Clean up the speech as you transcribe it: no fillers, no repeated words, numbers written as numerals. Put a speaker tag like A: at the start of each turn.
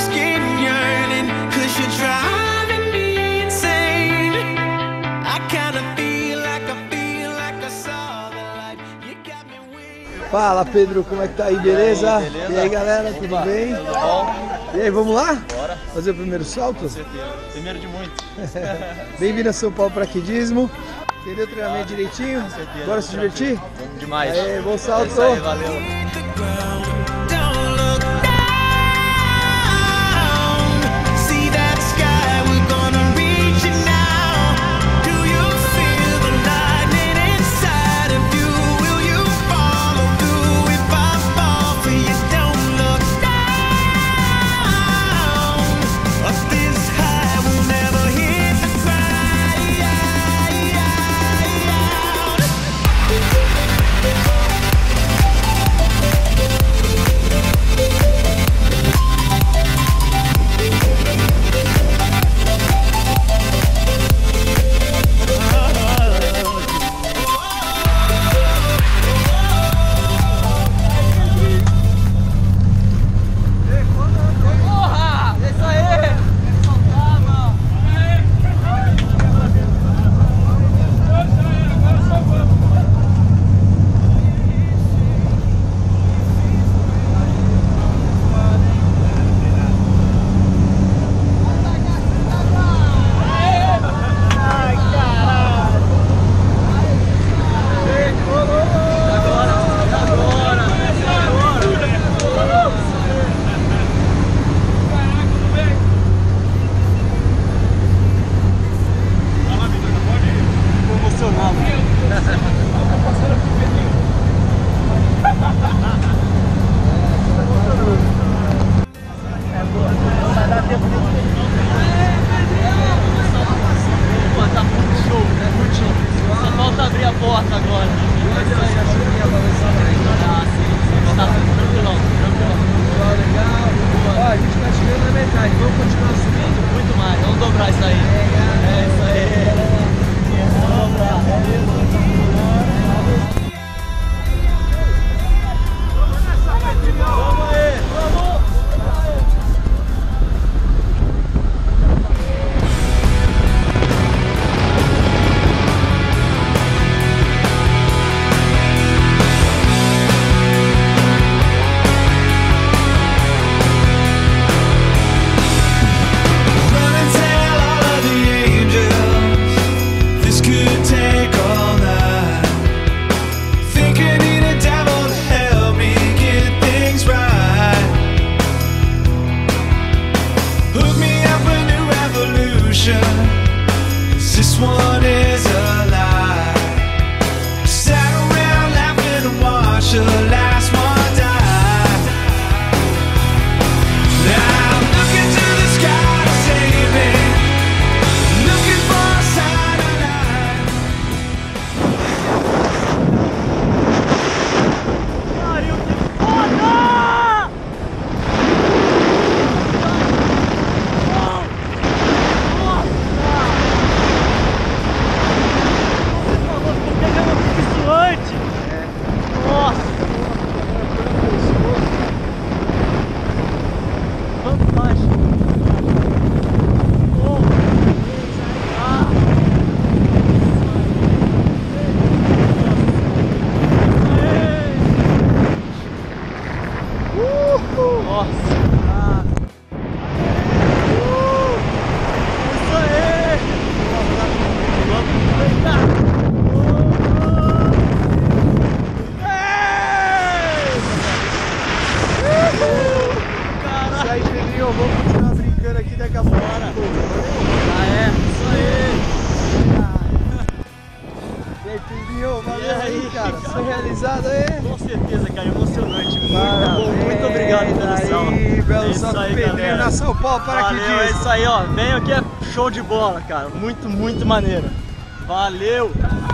A: skin yearning, 'cause you're driving me insane. I kinda feel like I saw the light. You got me waiting.
B: Fala, Pedro, como é que tá aí, beleza?
C: Beleza?
B: E aí, galera, tudo bem?
C: Tudo bom?
B: E aí, vamos lá?
C: Bora.
B: Fazer o primeiro salto?
C: Com certeza. Primeiro de muitos.
B: Bem-vindo a São Paulo Paraquedismo. Entendeu o treinamento direitinho?
C: Com certeza.
B: Bora se divertir?
C: Vamos demais.
B: Aê, bom salto!
C: É isso aí, valeu.
A: Don't look down. See that sky, we're gonna reach it now. Do you feel the lightning inside of you? Will you follow through if I fall for you? Don't look down. Up this high, we'll never hit the ground.
C: Abrir a porta agora. Tranquilão.
B: Legal. Ó, a gente tá chegando na metade. Vamos continuar subindo?
C: Muito mais. Vamos dobrar isso aí. É isso aí. Vamos dobrar. Vamos aí. Vamos.
A: This one is a lie. Sat around laughing and watched the last one die. Now I'm looking to the sky to save me, looking for a sign of life.
C: Pariu, que foda!
B: Vamos continuar brincando aqui daqui a pouco.
C: Isso aí.
B: E aí, Pedrinho, valeu
C: E aí,
B: cara.
C: cara?
B: Foi realizado aí?
C: Com certeza, cara, emocionante. Muito obrigado pelo salve.
B: Aí, belo
C: É isso
B: salve,
C: aí,
B: Pedrinho,
C: galera.
B: na São Paulo Paraquedismo.
C: Valeu, é isso aí, ó. Venho aqui, é show de bola, cara. Muito maneiro. Valeu!